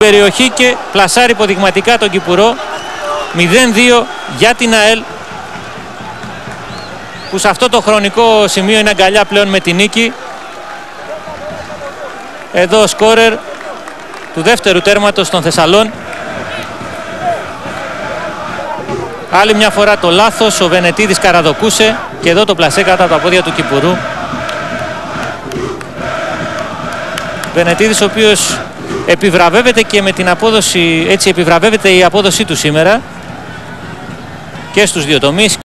περιοχή και πλασάρει υποδειγματικά τον Κυπουρό. 0-2 για την ΑΕΛ, που σε αυτό το χρονικό σημείο είναι αγκαλιά πλέον με την νίκη. Εδώ ο σκόρερ του δεύτερου τέρματος των Θεσσαλών. Άλλη μια φορά το λάθος, ο Βενετίδης καραδοκούσε και εδώ το πλασέ κάτω από τα πόδια του Κυπουρού. Βενετίδης, ο οποίος επιβραβεύεται και με την απόδοση, έτσι επιβραβεύεται η απόδοσή του σήμερα και στους δύο τομείς.